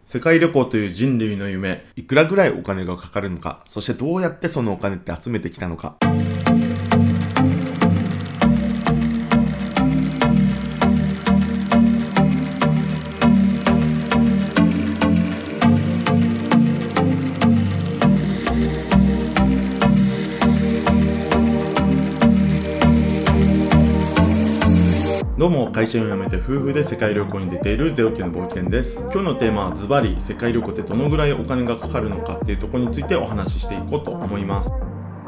世界旅行という人類の夢、いくらぐらいお金がかかるのか、そしてどうやってそのお金って集めてきたのか。どうも、会社員を辞めて夫婦で世界旅行に出ているゼロキの冒険です。今日のテーマはズバリ世界旅行ってどのぐらいお金がかかるのかっていうところについてお話ししていこうと思います。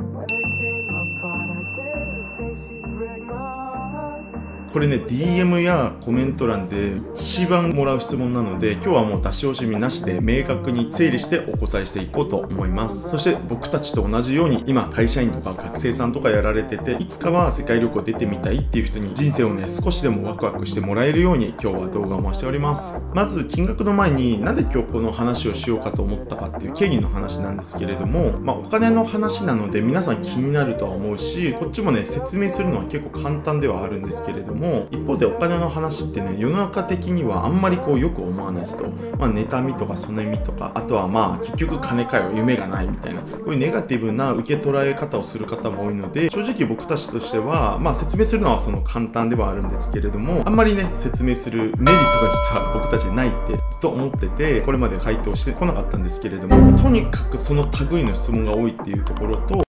これね、DM やコメント欄で一番もらう質問なので、今日はもう出し惜しみなしで明確に整理してお答えしていこうと思います。そして僕たちと同じように今会社員とか学生さんとかやられてて、いつかは世界旅行出てみたいっていう人に人生をね、少しでもワクワクしてもらえるように今日は動画を回しております。まず金額の前になんで今日この話をしようかと思ったかっていう経緯の話なんですけれども、お金の話なので皆さん気になるとは思うし、こっちもね、説明するのは結構簡単ではあるんですけれども、一方でお金の話ってね、世の中的にはあんまりよく思わない人、妬みとかそねみとか、あとは結局金かよ、夢がないみたいな、こういうネガティブな受け捉え方をする方も多いので、正直僕たちとしては、説明するのはその簡単ではあるんですけれども、あんまりね、説明するメリットが実は僕たちにないってずっと思ってて、これまで回答してこなかったんですけれども、とにかくその類の質問が多いっていうところと、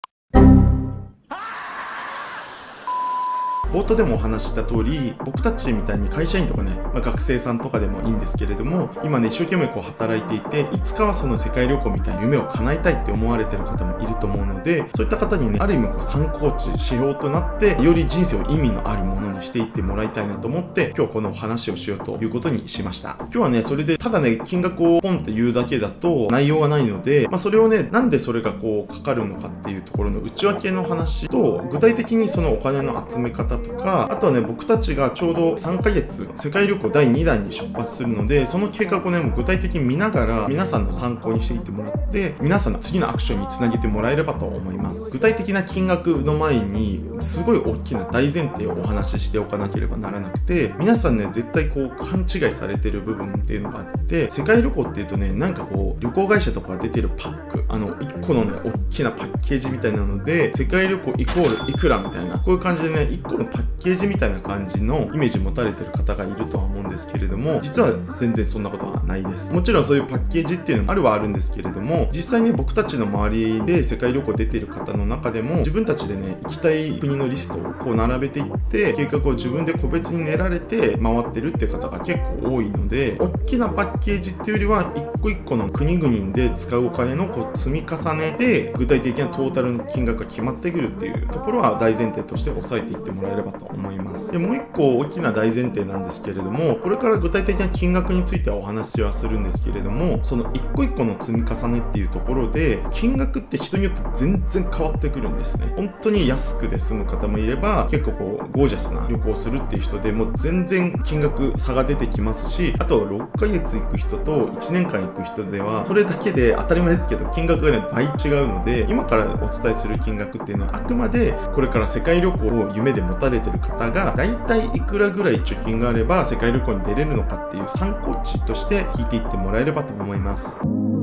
冒頭でもお話しした通り、僕たちみたいに会社員とかね、学生さんとかでもいいんですけれども、今ね、一生懸命働いていて、いつかはその世界旅行みたいな夢を叶えたいって思われてる方もいると思うので、そういった方にね、ある意味参考値、指標となって、より人生を意味のあるものにしていってもらいたいなと思って、今日この話をしようということにしました。今日はね、それで、ただね、金額をポンって言うだけだと内容がないので、それをね、なんでそれがかかるのかっていうところの内訳の話と、具体的にそのお金の集め方とか、あとはね、僕たちがちょうど3ヶ月世界旅行第2弾に出発するので、その計画をね、もう具体的に見ながら皆さんの参考にしていってもらって、皆さんの次のアクションにつなげてもらえればと思います。具体的な金額の前にすごい大きな大前提をお話ししておかなければならなくて、皆さんね、絶対勘違いされてる部分っていうのがあって、世界旅行っていうとね、旅行会社とか出てるパック、1個のね、大きなパッケージみたいなので、世界旅行イコールいくらみたいな、こういう感じでね、1個のパッケージみたいな感じのイメージ持たれてる方がいるとは思うんですけれども、実は全然そんなことはないです。もちろんそういうパッケージっていうのもあるはあるんですけれども、実際に僕たちの周りで世界旅行出てる方の中でも、自分たちでね、行きたい国のリストを並べていって、計画を自分で個別に練られて回ってるっていう方が結構多いので、大きなパッケージっていうよりは、一個一個の国々で使うお金の積み重ねで、具体的なトータルの金額が決まってくるっていうところは大前提として押さえていってもらえればと思います。でもう一個大きな大前提なんですけれども、これから具体的な金額についてはお話はするんですけれども、その一個一個の積み重ねっていうところで、金額って人によって全然変わってくるんですね。本当に安くで済む方もいれば、結構ゴージャスな旅行をするっていう人でもう全然金額差が出てきますし、あと6ヶ月行く人と1年間行く人では、それだけで当たり前ですけど金額がね、倍違うので、今からお伝えする金額っていうのはあくまでこれから世界旅行を夢で持たれてる方が大体いくらぐらい貯金があれば世界旅行に出れるのかっていう参考値として聞いていってもらえればと思います。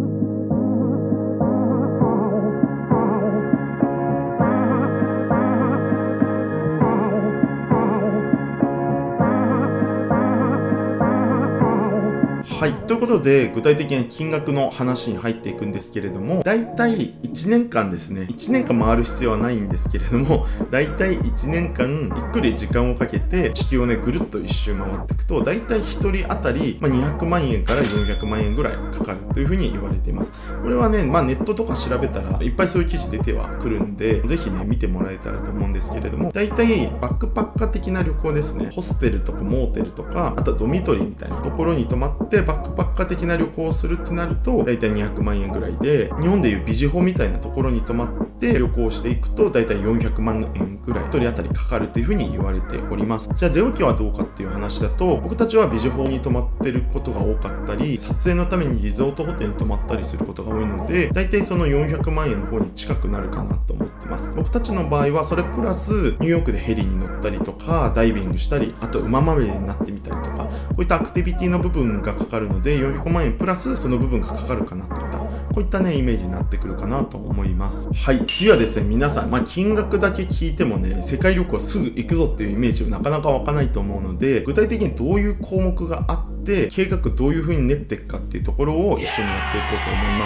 はい。ということで、具体的な金額の話に入っていくんですけれども、だいたい1年間ですね。1年間回る必要はないんですけれども、だいたい1年間、ゆっくり時間をかけて、地球をね、ぐるっと一周回っていくと、だいたい1人当たり、200万円から400万円ぐらいかかるというふうに言われています。これはね、ネットとか調べたら、いっぱいそういう記事出てはくるんで、ぜひね、見てもらえたらと思うんですけれども、だいたいバックパッカー的な旅行ですね。ホステルとかモーテルとか、あとはドミトリーみたいなところに泊まって、バックパッカー的な旅行をするってなると、だいたい200万円ぐらいで、日本でいうビジホみたいなところに泊まっって旅行していくと、だいたい400万円ぐらい1人当たりかかるというふうに言われております。じゃあゼオ家はどうかっていう話だと、僕たちはビジホに泊まってることが多かったり、撮影のためにリゾートホテルに泊まったりすることが多いので、だいたいその400万円の方に近くなるかなと思ってます。僕たちの場合はそれプラスニューヨークでヘリに乗ったりとか、ダイビングしたり、あと馬まみれになってみたりとか、こういったアクティビティの部分がかかるので、400万円プラスその部分がかかるかなといった、こういったねイメージになってくるかなと思います。はい、次はですね、皆さん、金額だけ聞いてもね、世界旅行すぐ行くぞっていうイメージはなかなか湧かないと思うので、具体的にどういう項目があって、計画どういう風に練っていくかっていうところを一緒にやっていこうと思います。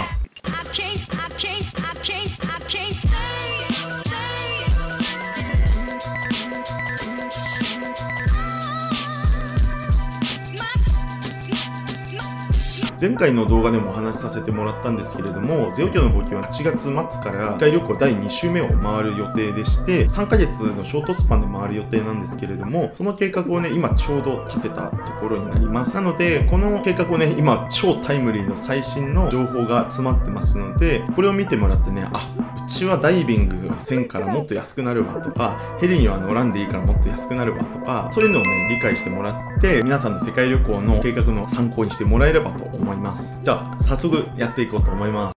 前回の動画でもお話しさせてもらったんですけれども、ゼオ家の募金は8月末から世界旅行第2週目を回る予定でして、3ヶ月のショートスパンで回る予定なんですけれども、その計画をね、今ちょうど立てたところになります。なので、この計画をね、今超タイムリーの最新の情報が詰まってますので、これを見てもらってね、うちはダイビングが1000からもっと安くなるわとか、ヘリには乗らんでいいからもっと安くなるわとか、そういうのをね、理解してもらって、皆さんの世界旅行の計画の参考にしてもらえればと思います。じゃあ早速やっていこうと思います。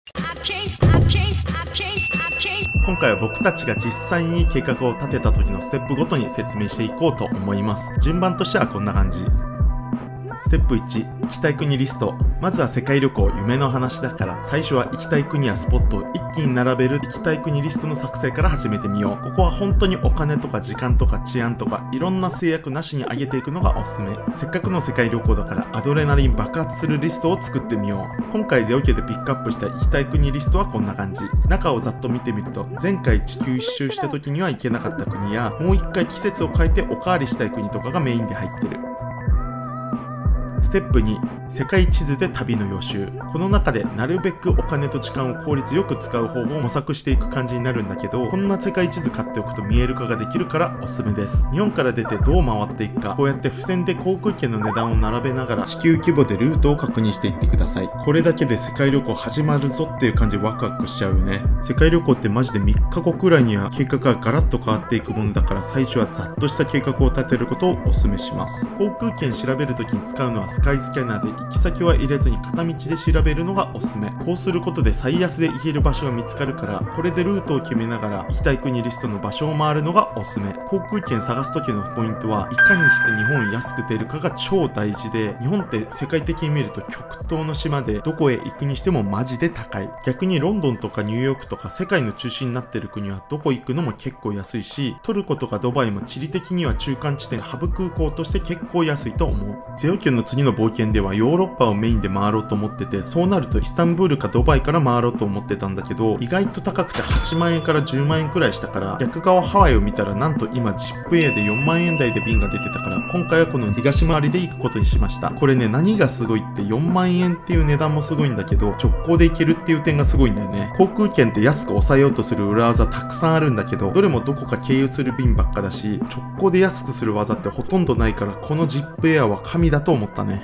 今回は僕たちが実際に計画を立てた時のステップごとに説明していこうと思います。順番としてはこんな感じ。ステップ1、行きたい国リスト。まずは世界旅行、夢の話だから、最初は行きたい国やスポットを一気に並べる行きたい国リストの作成から始めてみよう。ここは本当にお金とか時間とか治安とかいろんな制約なしに上げていくのがおすすめ。せっかくの世界旅行だからアドレナリン爆発するリストを作ってみよう。今回ゼオ家でピックアップした行きたい国リストはこんな感じ。中をざっと見てみると、前回地球一周した時には行けなかった国や、もう一回季節を変えておかわりしたい国とかがメインで入ってる。ステップ2、世界地図で旅の予習。この中でなるべくお金と時間を効率よく使う方法を模索していく感じになるんだけど、こんな世界地図買っておくと見える化ができるからおすすめです。日本から出てどう回っていくか、こうやって付箋で航空券の値段を並べながら地球規模でルートを確認していってください。これだけで世界旅行始まるぞっていう感じでワクワクしちゃうよね。世界旅行ってマジで3日後くらいには計画がガラッと変わっていくものだから、最初はざっとした計画を立てることをおすすめします。航空券調べるときに使うのはスカイスキャナーで、行き先は入れずに片道で調べるのがおすすめ。こうすることで最安で行ける場所が見つかるから、これでルートを決めながら行きたい国リストの場所を回るのがおすすめ。航空券探す時のポイントは、いかにして日本安く出るかが超大事で、日本って世界的に見ると極東の島で、どこへ行くにしてもマジで高い。逆にロンドンとかニューヨークとか世界の中心になってる国はどこ行くのも結構安いし、トルコとかドバイも地理的には中間地点、ハブ空港として結構安いと思う。ゼオ家の次の冒険ではヨーロッパをメインで回ろうと思ってて、そうなるとイスタンブールかドバイから回ろうと思ってたんだけど、意外と高くて8万円から10万円くらいしたから、逆側ハワイを見たらなんと今ジップエアで4万円台で便が出てたから、今回はこの東回りで行くことにしました。これね、何がすごいって4万円っていう値段もすごいんだけど、直行で行けるっていう点がすごいんだよね。航空券って安く抑えようとする裏技たくさんあるんだけど、どれもどこか経由する便ばっかだし、直行で安くする技ってほとんどないから、このジップエアは神だと思ったね。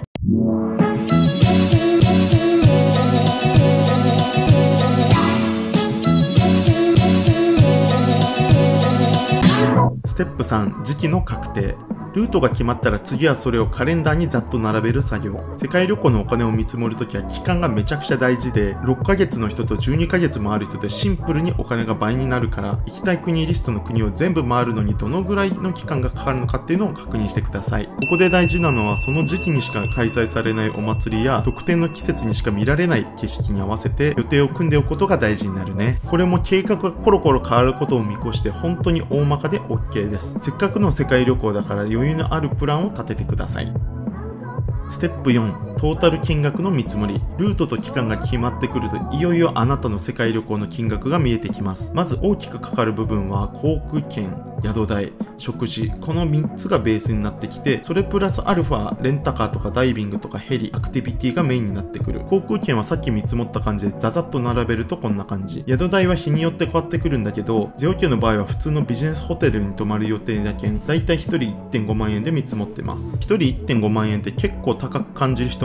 ステップ3、時期の確定。ルートが決まったら次はそれをカレンダーにざっと並べる作業。世界旅行のお金を見積もるときは期間がめちゃくちゃ大事で、6ヶ月の人と12ヶ月回る人でシンプルにお金が倍になるから、行きたい国リストの国を全部回るのにどのぐらいの期間がかかるのかっていうのを確認してください。ここで大事なのは、その時期にしか開催されないお祭りや特定の季節にしか見られない景色に合わせて予定を組んでおくことが大事になるね。これも計画がコロコロ変わることを見越して本当に大まかで OK です。せっかくの世界旅行だから余裕のあるプランを立ててください。ステップ4、トータル金額の見積もり。ルートと期間が決まってくると、いよいよあなたの世界旅行の金額が見えてきます。まず大きくかかる部分は航空券、宿代、食事、この3つがベースになってきて、それプラスアルファ、レンタカーとかダイビングとかヘリ、アクティビティがメインになってくる。航空券はさっき見積もった感じでザザッと並べるとこんな感じ。宿代は日によって変わってくるんだけど、ゼオ家の場合は普通のビジネスホテルに泊まる予定だけん、だいたい1人 1.5 万円で見積もってます。1人 1.5 万円って結構高く感じる人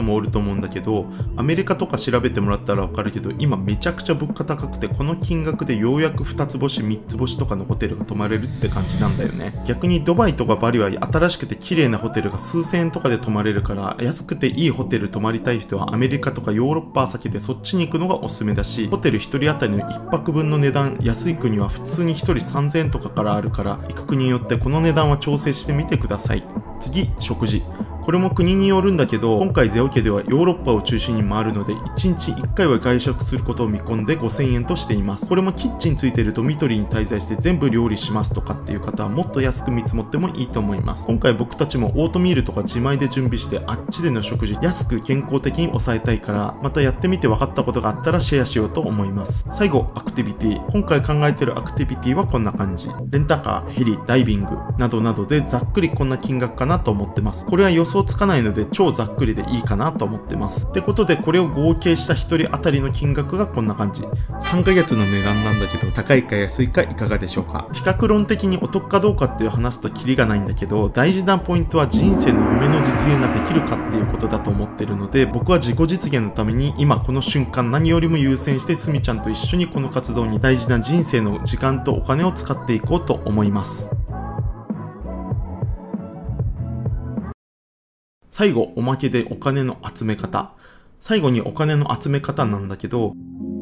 人もおると思うんだけど、アメリカとか調べてもらったらわかるけど、今めちゃくちゃ物価高くて、この金額でようやく2つ星3つ星とかのホテルが泊まれるって感じなんだよね。逆にドバイとかバリは新しくて綺麗なホテルが数千円とかで泊まれるから、安くていいホテル泊まりたい人はアメリカとかヨーロッパ避けてそっちに行くのがおすすめだし、ホテル1人当たりの1泊分の値段、安い国は普通に1人3000円とかからあるから、行く国によってこの値段は調整してみてください。次、食事。これも国によるんだけど、今回ゼオ家ではヨーロッパを中心に回るので、1日1回は外食することを見込んで5000円としています。これもキッチンついてるドミトリーに滞在して全部料理しますとかっていう方はもっと安く見積もってもいいと思います。今回僕たちもオートミールとか自前で準備して、あっちでの食事安く健康的に抑えたいから、またやってみて分かったことがあったらシェアしようと思います。最後、アクティビティ。今回考えてるアクティビティはこんな感じ。レンタカー、ヘリ、ダイビングなどなどでざっくりこんな金額かなと思ってます。これは予想つかないので超ざっくりでいいかなと思ってます。ってことで、これを合計した1人当たりの金額がこんな感じ。3ヶ月の値段なんだけど、高いか安いかいかがでしょうか。比較論的にお得かどうかっていう話すとキリがないんだけど、大事なポイントは人生の夢の実現ができるかっていうことだと思ってるので、僕は自己実現のために今この瞬間何よりも優先してすみちゃんと一緒にこの活動に大事な人生の時間とお金を使っていこうと思います。最後、おまけでお金の集め方。最後にお金の集め方なんだけど、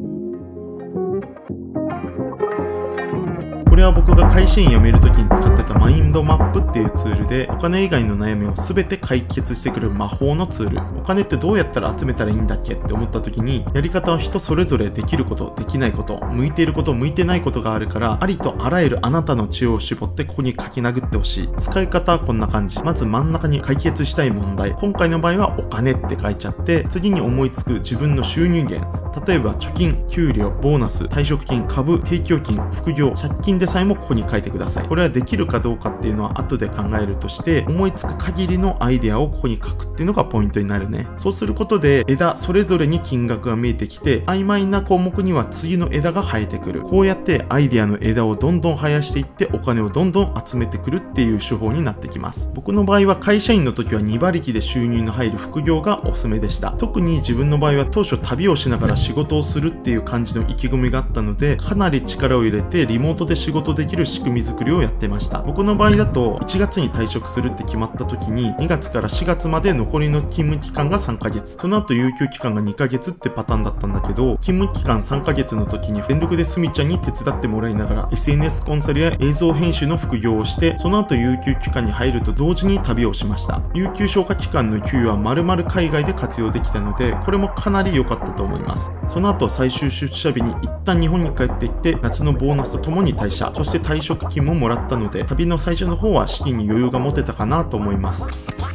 これは僕が会社員辞めるときに使ってたマインドマップっていうツールで、お金以外の悩みを全て解決してくれる魔法のツール。お金ってどうやったら集めたらいいんだっけって思ったときに、やり方は人それぞれできること、できないこと、向いていること、向いてないことがあるから、ありとあらゆるあなたの知恵を絞ってここに書き殴ってほしい。使い方はこんな感じ。まず真ん中に解決したい問題。今回の場合はお金って書いちゃって、次に思いつく自分の収入源。例えば貯金、給料、ボーナス、退職金、株、定期預金、副業、借金でさえもここに書いてください。これはできるかどうかっていうのは後で考えるとして、思いつく限りのアイデアをここに書くっていうのがポイントになるね。そうすることで枝それぞれに金額が見えてきて、曖昧な項目には次の枝が生えてくる。こうやってアイデアの枝をどんどん生やしていってお金をどんどん集めてくるっていう手法になってきます。僕の場合は会社員の時は2馬力で収入の入る副業がおすすめでした。特に自分の場合は当初旅をしながら仕事をするっていう感じの意気込みがあったので、かなり力を入れてリモートで仕事できる仕組み作りをやってました。僕の場合だと1月に退職するって決まった時に2月から4月まで残りの勤務期間が3ヶ月、その後有給期間が2ヶ月ってパターンだったんだけど、勤務期間3ヶ月の時に全力でスミちゃんに手伝ってもらいながら SNS コンサルや映像編集の副業をして、その後有給期間に入ると同時に旅をしました。有給消化期間の給与は丸々海外で活用できたので、これもかなり良かったと思います。その後最終出社日に一旦日本に帰っていって夏のボーナスとともに退社、そして退職金ももらったので、旅の最初の方は資金に余裕が持てたかなと思います。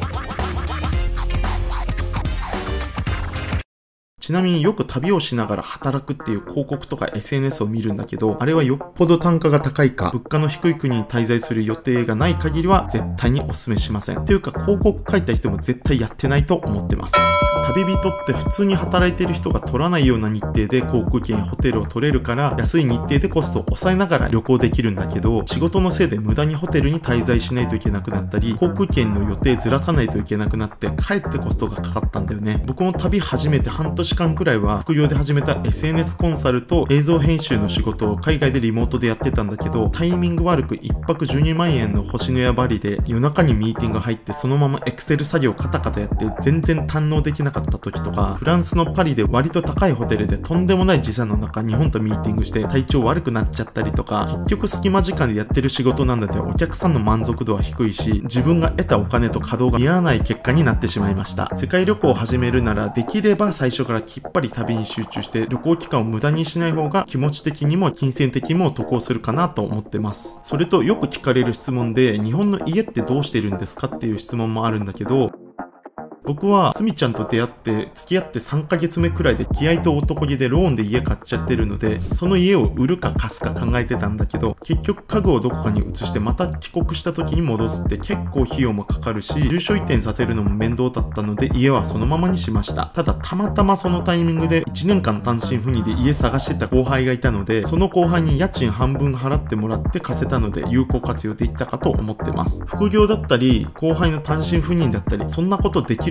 ちなみによく旅をしながら働くっていう広告とか SNS を見るんだけど、あれはよっぽど単価が高いか、物価の低い国に滞在する予定がない限りは絶対にお勧めしません。っていうか広告書いた人も絶対やってないと思ってます。旅人って普通に働いてる人が取らないような日程で航空券やホテルを取れるから、安い日程でコストを抑えながら旅行できるんだけど、仕事のせいで無駄にホテルに滞在しないといけなくなったり、航空券の予定ずらさないといけなくなってかえってコストがかかったんだよね。僕も旅始めて半年間くらいは副業で始めた SNS コンサルと映像編集の仕事を海外でリモートでやってたんだけど、タイミング悪く1泊12万円の星のやバリで夜中にミーティング入ってそのまま Excel 作業カタカタやって全然堪能できなかった時とか、フランスのパリで割と高いホテルでとんでもない時差の中日本とミーティングして体調悪くなっちゃったりとか、結局隙間時間でやってる仕事なんだってお客さんの満足度は低いし、自分が得たお金と稼働が見合わない結果になってしまいました。世界旅行を始めるならできれば最初からきっぱり旅に集中して旅行期間を無駄にしない方が気持ち的にも金銭的にも得をするかなと思ってます。それとよく聞かれる質問で、日本の家ってどうしてるんですかっていう質問もあるんだけど、僕はすみちゃんと出会って付き合って3ヶ月目くらいで気合と男気でローンで家買っちゃってるので、その家を売るか貸すか考えてたんだけど、結局家具をどこかに移してまた帰国した時に戻すって結構費用もかかるし、住所移転させるのも面倒だったので家はそのままにしました。ただたまたまそのタイミングで1年間単身赴任で家探してた後輩がいたので、その後輩に家賃半分払ってもらって貸せたので有効活用できたかと思ってます。副業だったり後輩の単身赴任だったり、そんなことできる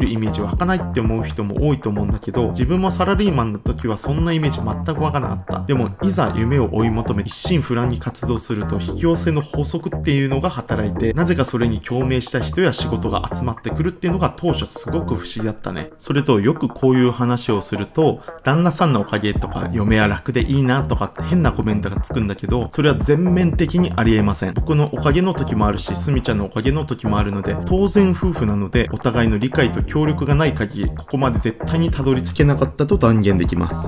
るイメージ湧かないって思う人も多いと思うんだけど、自分もサラリーマンの時はそんなイメージ全く湧かなかった。でもいざ夢を追い求め一心不乱に活動すると、引き寄せの法則っていうのが働いて、なぜかそれに共鳴した人や仕事が集まってくるっていうのが当初すごく不思議だったね。それとよくこういう話をすると、旦那さんのおかげとか嫁は楽でいいなとかって変なコメントがつくんだけど、それは全面的にありえません。僕のおかげの時もあるし、すみちゃんのおかげの時もあるので、当然夫婦なので、お互いの理解と協力がない限り、ここまで絶対にたどり着けなかったと断言できます。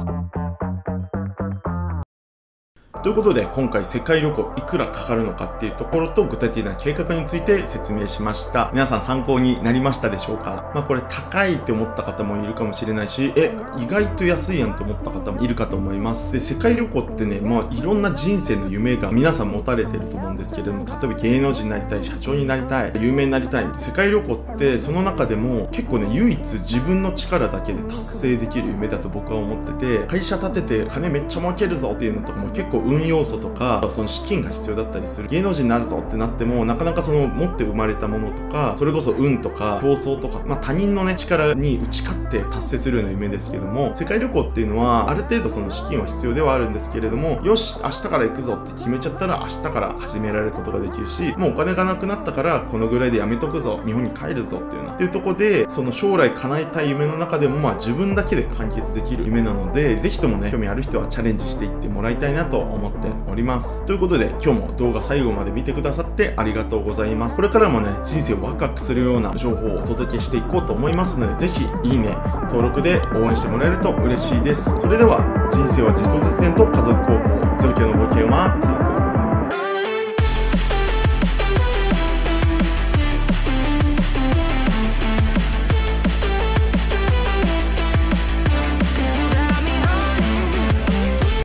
ということで、今回世界旅行いくらかかるのかっていうところと具体的な計画について説明しました。皆さん参考になりましたでしょうか？これ高いって思った方もいるかもしれないし、意外と安いやんと思った方もいるかと思います。で、世界旅行ってね、いろんな人生の夢が皆さん持たれてると思うんですけれども、例えば芸能人になりたい、社長になりたい、有名になりたい。世界旅行ってその中でも結構ね、唯一自分の力だけで達成できる夢だと僕は思ってて、会社建てて金めっちゃ儲けるぞっていうのとかも結構運要素とか、その資金が必要だったりする。芸能人になるぞってなっても、なかなかその持って生まれたものとか、それこそ運とか競争とか、他人のね、力に打ち勝って達成するような夢ですけども、世界旅行っていうのはある程度その資金は必要ではあるんですけれども、よし、明日から行くぞって決めちゃったら明日から始められることができるし、もうお金がなくなったからこのぐらいでやめとくぞ、日本に帰るぞっていうなっていうところで、その将来叶えたい夢の中でも自分だけで完結できる夢なので、ぜひともね、興味ある人はチャレンジしていってもらいたいなと思っております。ということで、今日も動画最後まで見てくださってありがとうございます。これからもね、人生をワクワクするような情報をお届けしていこうと思いますので、ぜひいいね、登録で応援してもらえると嬉しいです。それでは、人生は自己実践と家族孝行、増強のご機嫌は続く。